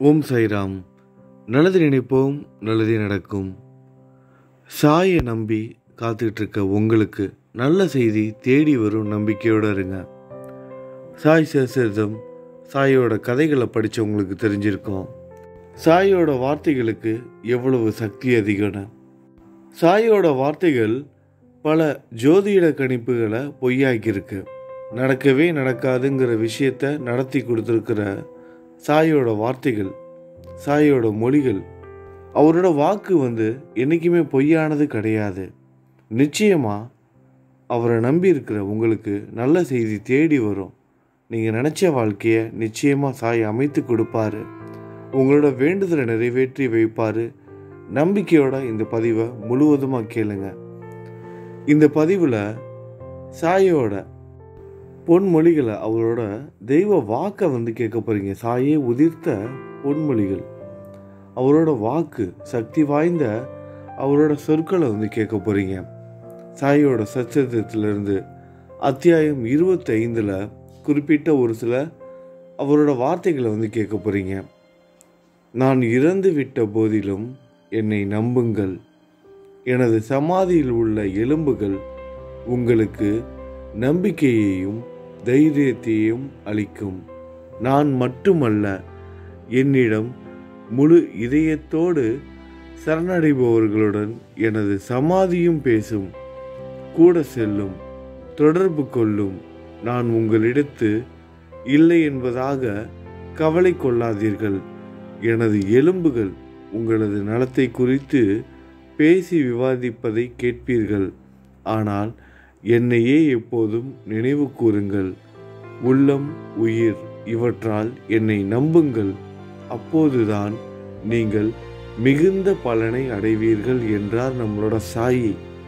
ஓம் சாய்ராம். நல்லது நினைப்போம், நல்லதே நடக்கும். சாயை நம்பி காத்துக்கிட்டு இருக்க உங்களுக்கு நல்ல செய்தி தேடி வரும் நம்பிக்கையோடு இருங்க. சாய் சரிதம், சாயோட கதைகளை படித்தவங்களுக்கு தெரிஞ்சிருக்கோம். சாயோட வார்த்தைகளுக்கு எவ்வளவு சக்தி அதிகம்னு. சாயோட வார்த்தைகள் பல ஜோதிட கணிப்புகளை பொய்யாக்கியிருக்கு. நடக்கவே நடக்காதுங்கிற விஷயத்தை நடத்தி கொடுத்துருக்கிற சாயோட வார்த்தைகள், சாயோட மொழிகள், அவரோட வாக்கு என்றைக்குமே பொய்யானது கிடையாது. நிச்சயமாக அவரை நம்பி இருக்கிற உங்களுக்கு நல்ல செய்தி தேடி வரும். நீங்கள் நினச்ச வாழ்க்கையை நிச்சயமாக சாய் அமைத்து கொடுப்பாரு. உங்களோட வேண்டுதலை நிறைவேற்றி வைப்பார். நம்பிக்கையோட இந்த பதிவை முழுவதுமாக கேளுங்க. இந்த பதிவில் சாயோட பொன்மொழிகளை, அவரோட தெய்வ வாக்கை கேட்க போகிறீங்க. சாயே உதிர்த்த பொன்மொழிகள், அவரோட வாக்கு, சக்தி வாய்ந்த அவரோட சொற்களை கேட்க போகிறீங்க. சாயோட சச்சரித்திலிருந்து அத்தியாயம் 25 குறிப்பிட்ட ஒரு சில அவரோட வார்த்தைகளை கேட்க போகிறீங்க. நான் இறந்து விட்ட போதிலும் என்னை நம்புங்கள். எனது சமாதியில் உள்ள எலும்புகள் உங்களுக்கு நம்பிக்கையையும் தைரியத்தையும் அளிக்கும். நான் மட்டுமல்ல, என்னிடம் முழு இதயத்தோடு சரணடைபவர்களுடன் எனது சமாதியும் பேசும், கூட செல்லும், தொடர்பு கொள்ளும். நான் உங்களிடத்து இல்லை என்பதாக கவலை கொள்ளாதீர்கள். எனது எலும்புகள் உங்களது நலத்தை குறித்து பேசி விவாதிப்பதை கேட்பீர்கள். ஆனால் என்னையே எப்போதும் நினைவு கூறுங்கள். உள்ளம், உயிர் இவற்றால் என்னை நம்புங்கள். அப்போதுதான் நீங்கள் மிகுந்த பலனை அடைவீர்கள் என்றார் நம்மளோட சாயி.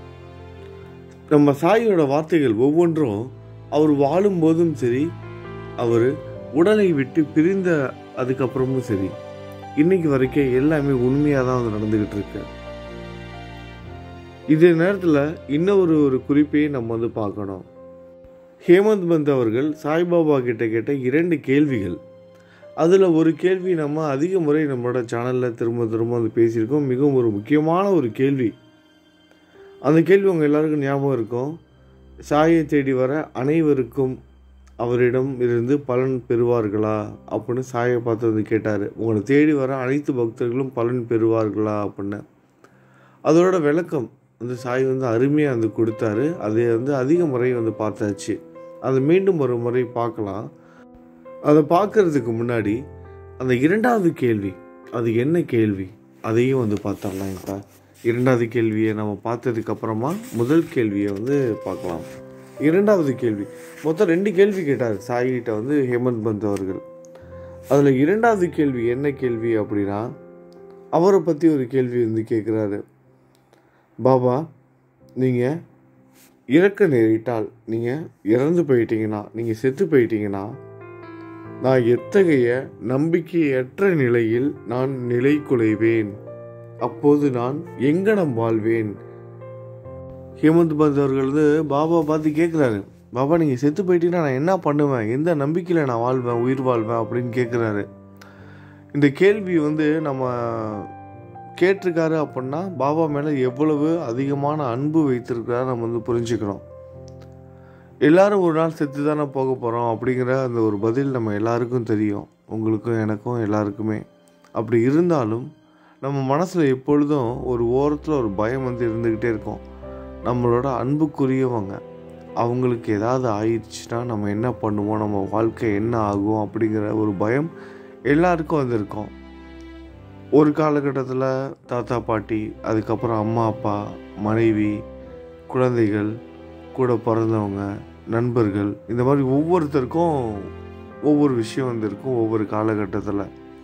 நம்ம சாயோட வார்த்தைகள் ஒவ்வொன்றும் அவர் வாழும்போதும் சரி, அவர் உடலை விட்டு பிரிந்த அதுக்கப்புறமும் சரி, இன்னைக்கு வரைக்கும் எல்லாமே உண்மையாக தான் நடந்துக்கிட்டு இருக்கு. இதே நேரத்தில் இன்னொரு குறிப்பையும் நம்ம பார்க்கணும். ஹேமந்த் பந்த் அவர்கள் சாய்பாபா கிட்ட கேட்ட 2 கேள்விகள். அதில் ஒரு கேள்வி நம்ம அதிக முறை நம்மளோட சேனலில் திரும்ப பேசியிருக்கோம். மிகவும் ஒரு முக்கியமான ஒரு கேள்வி. அந்த கேள்வி உங்கள் எல்லாருக்கும் ஞாபகம் இருக்கும். சாயை தேடி வர அனைவருக்கும் அவரிடம் இருந்து பலன் பெறுவார்களா அப்படின்னு சாயை பார்த்து கேட்டார். உங்களை தேடி வர அனைத்து பக்தர்களும் பலன் பெறுவார்களா அப்படின்னு. அதோட விளக்கம் சாய் அருமையாக கொடுத்தாரு. அதை அதிக முறை பார்த்தாச்சு. அதை மீண்டும் ஒரு முறை பார்க்கலாம். அதை பார்க்கறதுக்கு முன்னாடி அந்த 2வது கேள்வி, அது என்ன கேள்வி, அதையும் பார்த்துடலாம். இப்போ 2வது கேள்வியை நம்ம பார்த்ததுக்கப்புறமா முதல் கேள்வியை பார்க்கலாம். 2வது கேள்வி, மொத்தம் 2 கேள்வி கேட்டார் சாய்கிட்ட ஹேமந்த் பந்த் அவர்கள். அதில் 2வது கேள்வி என்ன கேள்வி அப்படின்னா, அவரை பற்றி ஒரு கேள்வி கேட்குறாரு. பாபா, நீங்கள் இறக்க நேரிட்டால், நீங்கள் இறந்து போயிட்டீங்கன்னா, நீங்கள் செத்து போயிட்டீங்கன்னா, நான் எத்தகைய நம்பிக்கையற்ற நிலையில் நான் நிலை குலைவேன்? அப்போது நான் எங்கனம் வாழ்வேன்? ஹேமந்த் பந்த் அவர்கள் பாபா பார்த்து கேட்குறாரு. பாபா, நீங்கள் செத்து போயிட்டீங்கன்னா நான் என்ன பண்ணுவேன்? எந்த நம்பிக்கையில் நான் வாழ்வேன், உயிர் வாழ்வேன் அப்படின்னு கேட்குறாரு. இந்த கேள்வி நம்ம கேட்டிருக்காரு அப்படின்னா பாபா மேலே எவ்வளவு அதிகமான அன்பு வைத்திருக்கிறாரு நம்ம புரிஞ்சுக்கிறோம். எல்லாரும் ஒரு நாள் செத்து தானே போக போகிறோம் அப்படிங்கிற அந்த ஒரு பதில் நம்ம எல்லாருக்கும் தெரியும். உங்களுக்கும் எனக்கும் எல்லாருக்குமே. அப்படி இருந்தாலும் நம்ம மனசில் எப்பொழுதும் ஒரு ஓரத்தில் ஒரு பயம் இருந்துக்கிட்டே இருக்கும். நம்மளோட அன்புக்குரியவங்க, அவங்களுக்கு ஏதாவது ஆயிடுச்சுன்னா நம்ம என்ன பண்ணுவோம், நம்ம வாழ்க்கை என்ன ஆகும் அப்படிங்கிற ஒரு பயம் எல்லாருக்கும் இருக்கும். ஒரு காலகட்டத்தில் தாத்தா பாட்டி, அதுக்கப்புறம் அம்மா அப்பா, மனைவி, குழந்தைகள், கூட பிறந்தவங்க, நண்பர்கள், இந்த மாதிரி ஒவ்வொருத்தருக்கும் ஒவ்வொரு விஷயம் இருக்கும் ஒவ்வொரு காலகட்டத்தில்.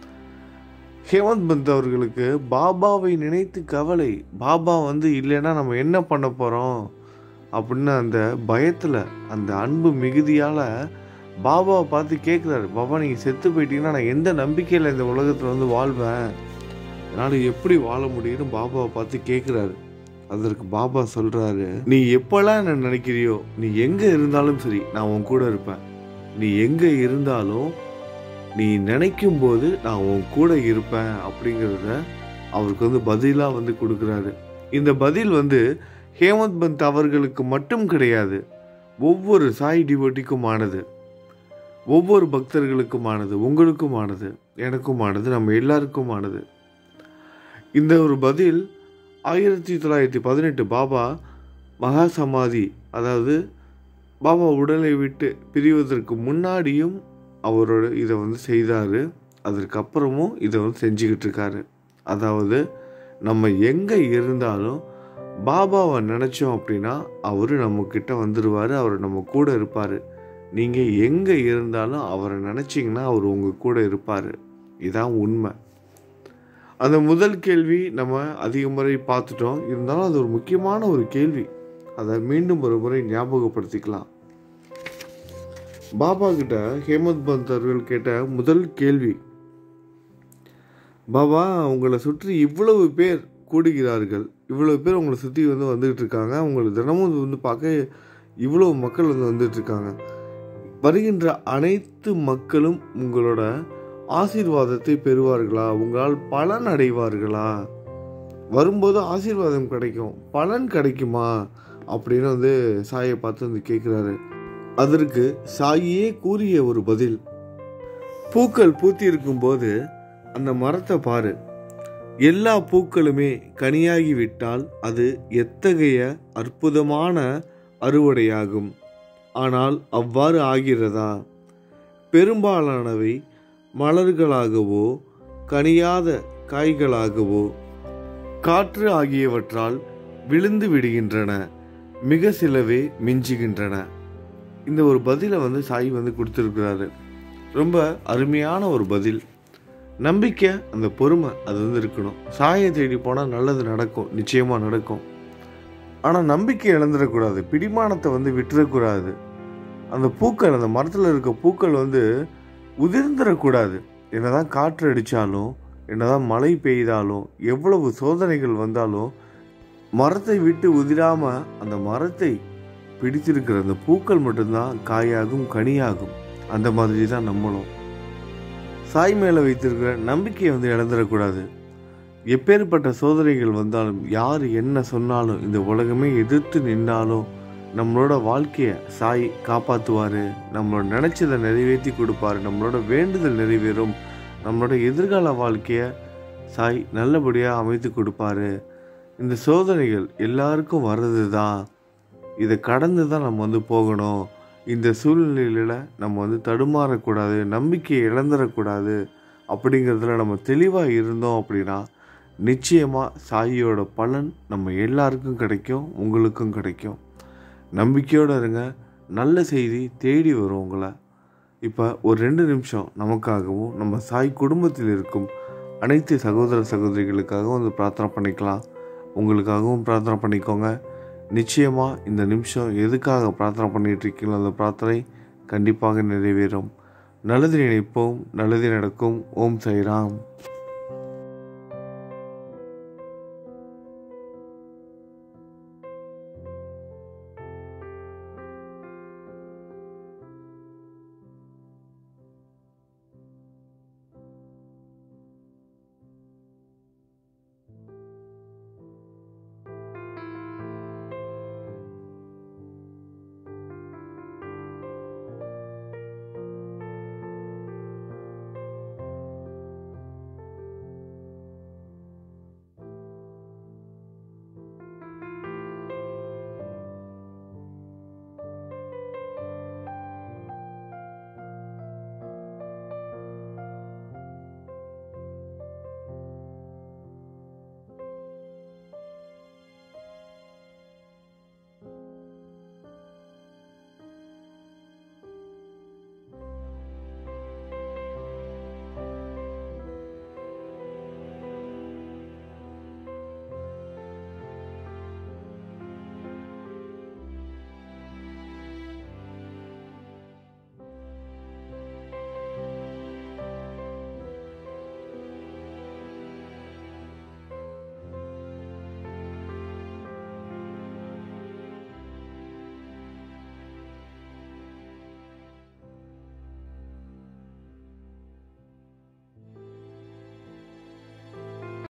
ஹேமந்த் பந்த் அவர்களுக்கு பாபாவை நினைத்து கவலை. பாபா இல்லைன்னா நம்ம என்ன பண்ண போகிறோம் அப்படின்னு அந்த பயத்தில், அந்த அன்பு மிகுதியால் பாபாவை பார்த்து கேட்குறாரு. பாபா, நீங்கள் செத்து போயிட்டீங்கன்னா நான் எந்த நம்பிக்கையில் இந்த உலகத்தில் வாழ்வேன், என்னால் எப்படி வாழ முடியும்னு பாபாவை பார்த்து கேட்குறாரு. அதற்கு பாபா சொல்கிறாரு, நீ எப்போல்லாம் என்ன நினைக்கிறியோ, நீ எங்கே இருந்தாலும் சரி நான் உன் கூட இருப்பேன். நீ எங்கே இருந்தாலும் நீ நினைக்கும் போது நான் உன் கூட இருப்பேன் அப்படிங்கிறத அவருக்கு வந்து பதிலாக வந்து கொடுக்குறாரு. இந்த பதில் வந்து ஹேமந்த் பந்த் அவர்களுக்கு மட்டும் கிடையாது, ஒவ்வொரு சாய் டிவோட்டிக்குமானது, ஒவ்வொரு பக்தர்களுக்குமானது, உங்களுக்குமானது, எனக்குமானது, நம்ம எல்லாருக்குமானது. இந்த ஒரு பதில் 1918 பாபா மகா சமாதி, அதாவது பாபா உடலை விட்டு பிரிவதற்கு முன்னாடியும் அவரோட இதை வந்து செய்தார். அதற்கப்புறமும் இதை வந்து செஞ்சுக்கிட்டு இருக்காரு. அதாவது நம்ம எங்கே இருந்தாலும் பாபாவை நினச்சோம் அப்படின்னா அவர் நம்மக்கிட்ட வந்துடுவார், அவர் நம்ம கூட இருப்பார். நீங்கள் எங்கே இருந்தாலும் அவரை நினச்சிங்கன்னா அவர் உங்கள் கூட இருப்பார். இதுதான் உண்மை. அந்த முதல் கேள்வி நம்ம அதிக முறை பார்த்துட்டோம். இருந்தாலும் அது ஒரு முக்கியமான ஒரு கேள்வி. அதை மீண்டும் ஒரு முறை ஞாபகப்படுத்திக்கலாம். பாபா கிட்ட ஹேமந்த் பந்த் அவர்கள் கேட்ட முதல் கேள்வி, பாபா உங்களை சுற்றி இவ்வளவு பேர் கூடுகிறார்கள், இவ்வளவு பேர் உங்களை சுற்றி வந்து வந்துகிட்டு இருக்காங்க, உங்களை தினமும் வந்து பார்க்க இவ்வளவு மக்கள் வந்து வந்துட்டு இருக்காங்க, வருகின்ற அனைத்து மக்களும் உங்களோட ஆசீர்வாதத்தை பெறுவார்களா, உங்களால் பலன் அடைவார்களா, வரும்போது ஆசீர்வாதம் கிடைக்கும், பலன் கிடைக்குமா அப்படின்னு வந்து சாயை பார்த்து வந்து கேட்குறாரு. அதற்கு சாயே கூறிய ஒரு பதில், பூக்கள் பூத்தி இருக்கும்போது அந்த மரத்தை பாரு, எல்லா பூக்களுமே கனியாகிவிட்டால் அது எத்தகைய அற்புதமான அறுவடையாகும். ஆனால் அவ்வாறு ஆகிறதா? பெரும்பாலானவை மலர்களாகவோ கனியாத காய்களாகவோ காற்று ஆகியவற்றால் விழுந்து விடுகின்றன, மிக சிலவே மிஞ்சுகின்றன. இந்த ஒரு பதிலை வந்து சாய் வந்து கொடுத்துருக்கிறாரு. ரொம்ப அருமையான ஒரு பதில். நம்பிக்கை, அந்த பொறுமை அது வந்து இருக்கணும். சாயை தேடி போனால் நல்லது நடக்கும், நிச்சயமாக நடக்கும். ஆனால் நம்பிக்கை இழந்துடக்கூடாது, பிடிமானத்தை வந்து விட்டுறக்கூடாது. அந்த பூக்கள், அந்த மரத்தில் இருக்க பூக்கள் வந்து உதிர்ந்துடக்கூடாது. என்னதான் காற்று அடித்தாலும், என்னதான் மழை பெய்தாலும், எவ்வளவு சோதனைகள் வந்தாலும் மரத்தை விட்டு உதிராமல் அந்த மரத்தை பிடித்திருக்கிற அந்த பூக்கள் மட்டும்தான் காயாகும், கனியாகும். அந்த மாதிரி தான் நம்மளும் சாய் மேலே வைத்திருக்கிற நம்பிக்கையை வந்து இழந்துடக்கூடாது. எப்பேற்பட்ட சோதனைகள் வந்தாலும், யார் என்ன சொன்னாலும், இந்த உலகமே எதிர்த்து நின்னாலும் நம்மளோட வாழ்க்கையை சாய் காப்பாற்றுவார். நம்மளோட நினச்சதை நிறைவேற்றி கொடுப்பாரு. நம்மளோட வேண்டுதல் நிறைவேறும். நம்மளோட எதிர்கால வாழ்க்கையை சாய் நல்லபடியாக அமைத்து கொடுப்பாரு. இந்த சோதனைகள் எல்லாருக்கும் வர்றது தான். இதை கடந்து தான் நம்ம வந்து போகணும். இந்த சூழ்நிலையில் நம்ம வந்து தடுமாறக்கூடாது, நம்பிக்கையை இழந்துடக்கூடாது. அப்படிங்கிறதுல நம்ம தெளிவாக இருந்தோம் அப்படின்னா நிச்சயமாக சாயியோட பலன் நம்ம எல்லாருக்கும் கிடைக்கும், உங்களுக்கும் கிடைக்கும். நம்பிக்கையோடு இருங்க. நல்ல செய்தி தேடி வரும் உங்களை. இப்போ ஒரு 2 நிமிஷம் நமக்காகவும் நம்ம சாய் குடும்பத்தில் இருக்கும் அனைத்து சகோதர சகோதரிகளுக்காகவும் வந்து பிரார்த்தனை பண்ணிக்கலாம். உங்களுக்காகவும் பிரார்த்தனை பண்ணிக்கோங்க. நிச்சயமாக இந்த நிமிஷம் எதுக்காக பிரார்த்தனை பண்ணிகிட்டு இருக்கீங்களோ அந்த பிரார்த்தனை கண்டிப்பாக நிறைவேறும். நல்லது நினைப்போம், நல்லது நடக்கும். ஓம் சாய்ராம்.